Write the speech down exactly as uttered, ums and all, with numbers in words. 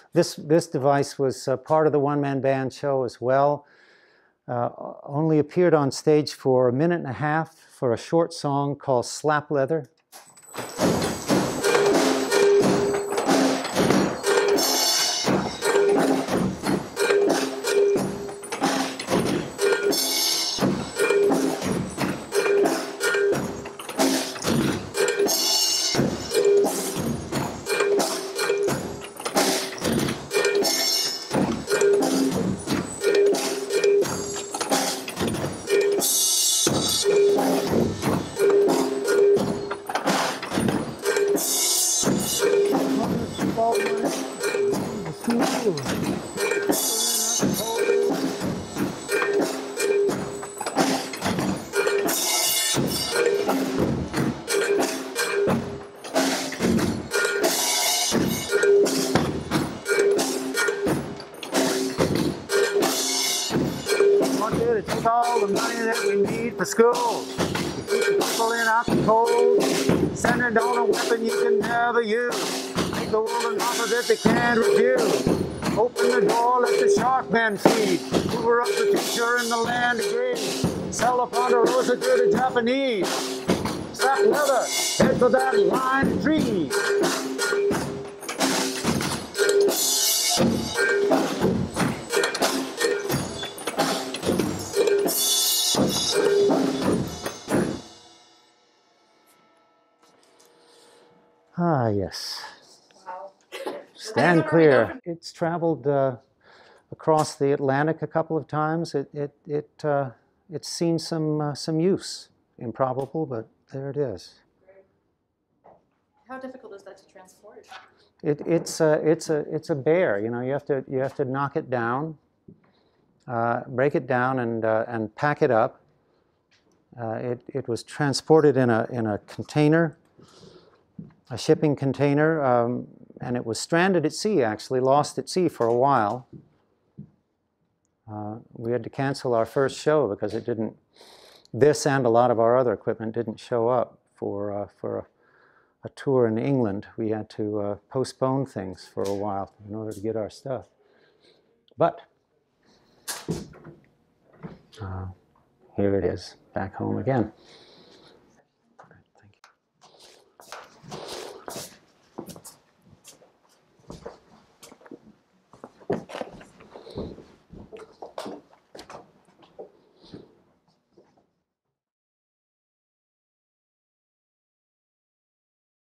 This, this device was uh, part of the one-man band show as well. Uh, only appeared on stage for a minute and a half for a short song called Slap Leather. Take all the money that we need for school. Keep the people in out the cold. Send it on a weapon you can never use. Make the world an offer that they can't refuse. Open the door, let the shark men feed. Hoover up the future in the land of green. Sell a ponderosa to the Japanese. Slap leather, head for that line of trees. Ah, yes. Wow. Stand clear. It's traveled uh, across the Atlantic a couple of times. It, it, it, uh, it's seen some, uh, some use. Improbable, but there it is. How difficult is that to transport? It, it's, a, it's, a, it's a bear. You know, you have to, you have to knock it down, uh, break it down, and, uh, and pack it up. Uh, it, it was transported in a, in a container. A shipping container, um, and it was stranded at sea, actually, lost at sea for a while. Uh, we had to cancel our first show because it didn't, this and a lot of our other equipment didn't show up for, uh, for a, a tour in England. We had to uh, postpone things for a while in order to get our stuff. But uh, here it is, back home again.